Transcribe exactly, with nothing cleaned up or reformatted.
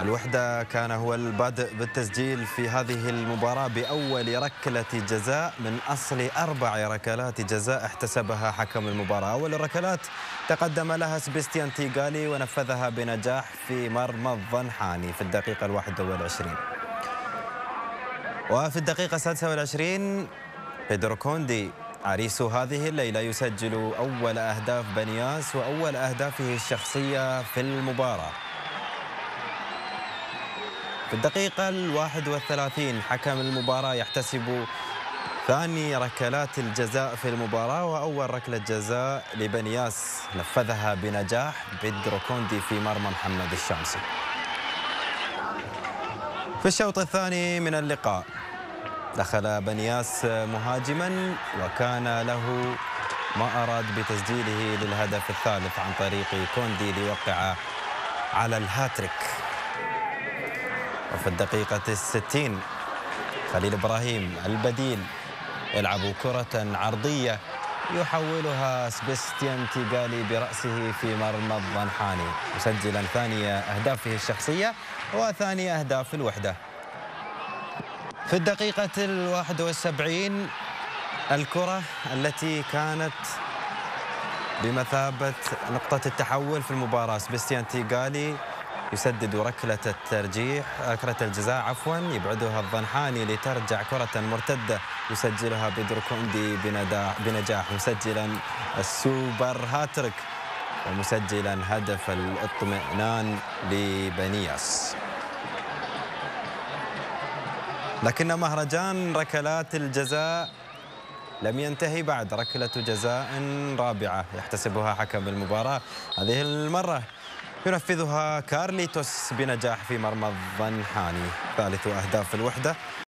الوحدة كان هو البادئ بالتسجيل في هذه المباراة بأول ركلة جزاء من أصل أربع ركلات جزاء احتسبها حكم المباراة. أول الركلات تقدم لها سبيستيان تيغالي ونفذها بنجاح في مرمى الظنحاني في الدقيقة الواحدة والعشرين. وفي الدقيقة السادسة والعشرين بيدرو كوندي عريس هذه الليلة يسجل أول أهداف بنياس وأول أهدافه الشخصية في المباراة. في الدقيقة الواحد والثلاثين حكم المباراة يحتسب ثاني ركلات الجزاء في المباراة، وأول ركلة جزاء لبنياس نفذها بنجاح بيدرو كوندي في مرمى محمد الشامسي. في الشوط الثاني من اللقاء دخل بنياس مهاجما وكان له ما أراد بتسجيله للهدف الثالث عن طريق كوندي ليوقع على الهاتريك. وفي الدقيقة الستين خليل إبراهيم البديل يلعب كرة عرضية يحولها سبيستيان تيغالي برأسه في مرمى الظنحاني، مسجلا ثاني أهدافه الشخصية وثاني أهداف الوحدة. في الدقيقة الواحد والسبعين الكرة التي كانت بمثابة نقطة التحول في المباراة، سبيستيان تيغالي يسدد ركلة الترجيح ركلة الجزاء عفوا يبعدها الظنحاني لترجع كرة مرتدة يسجلها بيدرو كوندي بنجاح، مسجلا السوبر هاتريك ومسجلا هدف الاطمئنان لبنياس. لكن مهرجان ركلات الجزاء لم ينتهي بعد. ركلة جزاء رابعة يحتسبها حكم المباراة، هذه المرة ينفذها كارليتوس بنجاح في مرمى الظنحاني، ثالث أهداف الوحدة.